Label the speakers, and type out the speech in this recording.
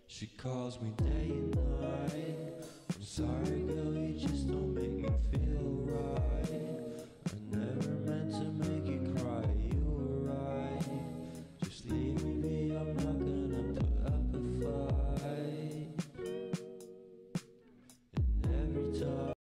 Speaker 1: She calls me day and night. I'm sorry girl, you just don't make me feel right. I never meant to make